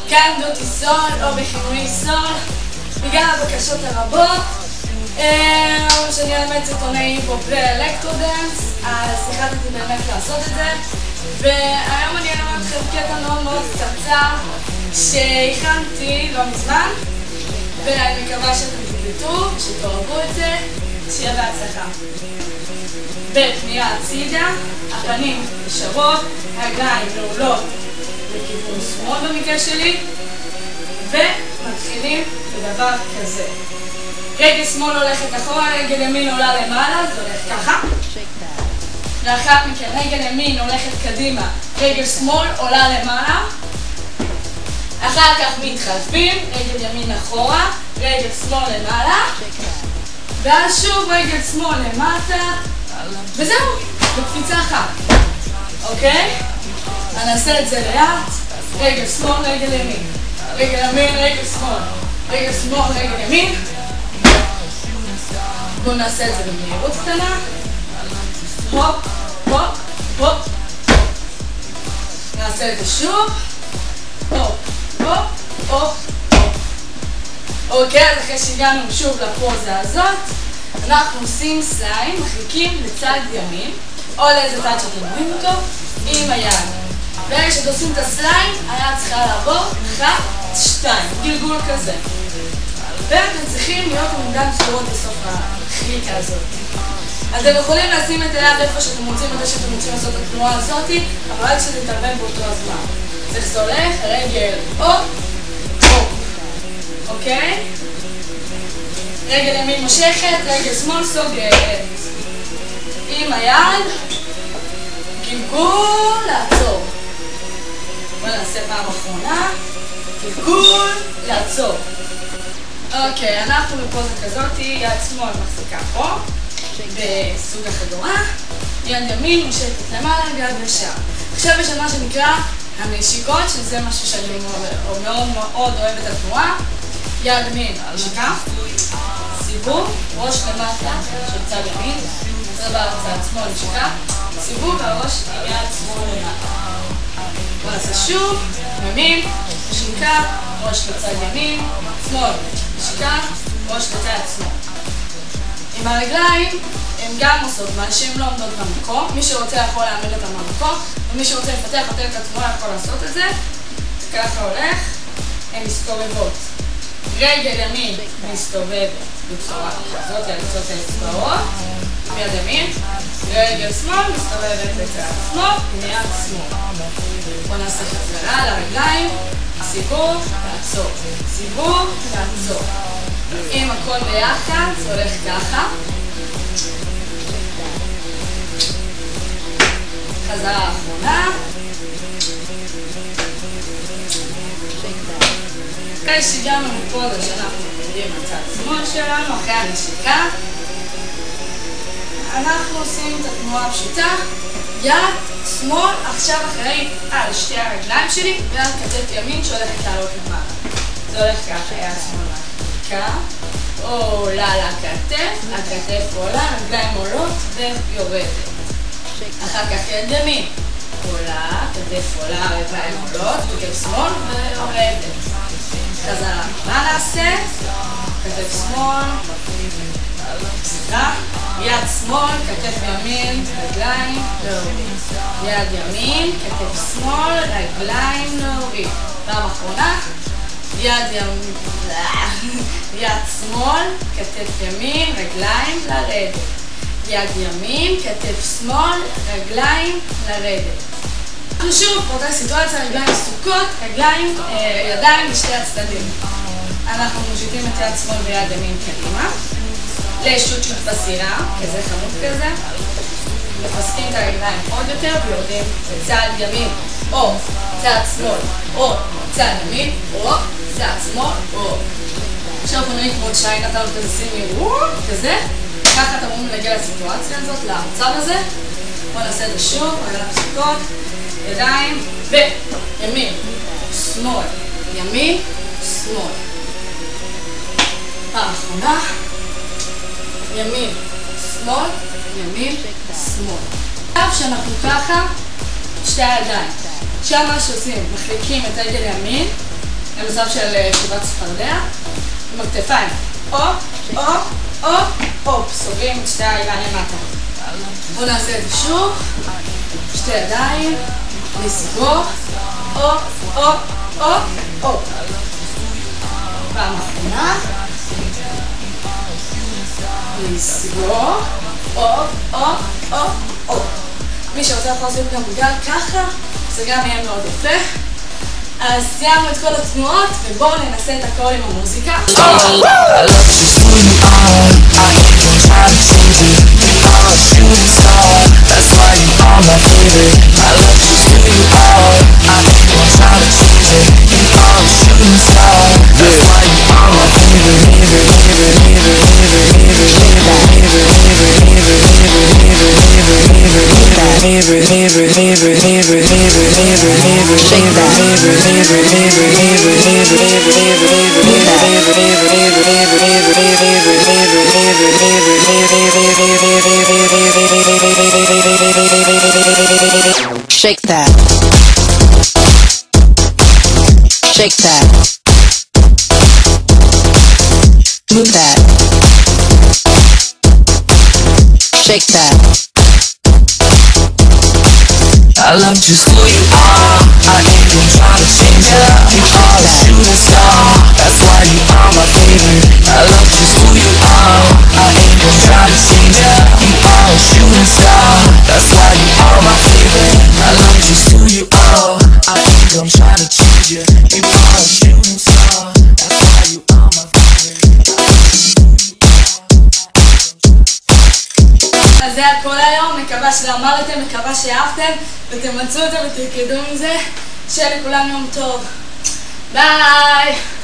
כאן דוטי סול, או בכינוי סול, בגלל הבקשות הרבות שאני אלמד סרטוני היפ-הופ ואלקטרודנס, אז החלטתי באמת לעשות את זה, והיום אני אלמד אתכם קטע מאוד מאוד קצר שהכנתי לא מזמן, ואני מקווה שאתם תקלטו, שתאהבו את זה, שיהיה בהצלחה. בפנייה הצידה, הפנים ישרות, הרגליים נעולות לכיוון שמאל במקרה שלי, ומתחילים בדבר כזה. רגל שמאל הולכת אחורה, רגל ימין עולה למעלה, זה הולך ככה. לאחר מכן רגל ימין הולכת קדימה, רגל שמאל עולה למעלה. אחר כך מתחלפים, רגל ימין אחורה, רגל שמאל למעלה. ואז שוב רגל שמאל למטה. וזהו, בקפיצה אחת. אוקיי? אני אעשה את זה לאט. רגל שמאל, רגל ימין. רגל ימין, רגל שמאל. רגל שמאל, רגל ימין. בואו נעשה את זה במהירות קטנה. הופ, הופ, הופ. נעשה את זה שוב. הופ, הופ, הופ, הופ. אוקיי, אז אחרי שהגענו שוב לפוזה הזאת, אנחנו עושים סליים, מחליקים לצד ימין, או לאיזה צד שאתם רואים אותו, עם היד. וכשאתם עושים את הסליים, היד צריכה לעבור 1, 2, גלגול כזה. ואתם צריכים להיות עמודן סגורות בסוף החליקה הזאת. אז אתם יכולים לשים את היד איפה שאתם רוצים, מתי שאתם רוצים לעשות את התנועה הזאת, אבל רק שזה יתערבב באותו הזמן. זה הולך, רגל, הופ, הופ. אוקיי? רגל ימין מושכת, רגל שמאל סוגרת. עם היד, גלגול, לעצור. בואו נעשה פעם אחרונה. גלגול, לעצור. אוקיי, אנחנו בפוזה כזאת, יד שמאל מחזיקה פה, בסוג החגורה. יד ימין מושכת למעלה, יד ישר. עכשיו יש מה שנקרא הנשיקות, שזה משהו שאני מאוד מאוד אוהבת את התנועה. יד ימין, נשיקה. סיבוב, ראש למטה של צד ימין, רבה צד שמאל נשיקה, סיבוב והראש עם יד שמאל למטה. בואו נעשה שוב, ימין, נשיקה, ראש לצד ימין, שמאל, נשיקה, ראש לצד שמאל. עם הרגליים הן גם עושות מה שהן לא עומדות במקום, מי שרוצה יכול להעמיד אותם במקום, ומי שרוצה לפתח יותר את התנועה יכול לעשות את זה. ככה הולך, הן מסתובבות. רגל ימין מסתובבת בצורה כזאת, יד האצבעות, עם יד ימין, רגל שמאל מסתובבת בצד שמאל, עם יד שמאל. בואו נעשה חזרה לרגליים, סיבוב, לעצור, סיבוב, לעצור. אם הכל ביחד, זה הולך ככה. חזרה האחרונה. אחרי שהגענו מפוזה שאנחנו עומדים בצד שמאל שלנו, אחרי הנשיקה, אנחנו עושים את התנועה הפשוטה, יד שמאל עכשיו אחראית על שתי הרגליים שלי ועל כתף ימין שהולכת לעלות למעלה. זה הולך ככה, יד שמאל מחליקה, עולה לכתף, הכתף עולה, רגליים עולות ויורדת. אחר כך יד ימין, עולה, כתף עולה, רגליים עולות, כתף שמאל ויורדת. חזרה, מה נעשה? כתף שמאל, סליחה, יד שמאל, כתף ימין, רגליים, להוריד. יד ימין, כתף שמאל, רגליים, להוריד. פעם אחרונה, יד שמאל, כתף ימין, רגליים, לרדת. יד ימין, כתף שמאל, רגליים, לרדת. אנחנו שוב באותה סיטואציה, רגליים סוכות, רגליים, ידיים לשתי הצדדים. אנחנו מושיטים את יד שמאל ויד ימין קדימה. לשוט בסירה, כזה חמוד כזה. מפסקים את הרגליים עוד יותר ויורדים בצד ימין, או צד שמאל, או צד ימין, או צד שמאל, או. עכשיו אנחנו נראים כמו שי נתנו כזה שימי, כזה. ככה אתם אמורים להגיע לסיטואציה הזאת, למצב הזה. בואו נעשה את זה שוב, רגליים סוכות. ידיים, וימין, שמאל, ימין, שמאל. פעם אחרונה, ימין, שמאל, ימין, שמאל. עכשיו שאנחנו ככה, שתי הידיים. עכשיו מה שעושים, מחליקים את רגל ימין, למצב של כתיבת צפרדע, עם הכתפיים. סוגרים את שתי הידיים למטה. בואו נעשה את זה שוב. שתי ידיים, לסגור, פעם אחרונה. לסגור, מי שרוצה יכול לעשות גם בגלל ככה, זה גם יהיה מאוד יפה. אז סיימנו את כל התנועות, ובואו ננסה את הכל עם המוזיקה. Shake that. Shake that. Move that. Shake that. I love just who you are. I ain't gonna try to change you. You are a shooting star. That's why you are my favorite. I love just who you are. I ain't gonna try to change you. You are a shooting star. That's why you are my favorite. I love just who you are. I ain't gonna try to change you. You are a shooting star. That's why you are my favorite. אז זה הכל היום, מקווה שלמדתם, מקווה שאהבתם ותמצאו אותם ותרקדו עם זה. שיהיה לכולם יום טוב. ביי!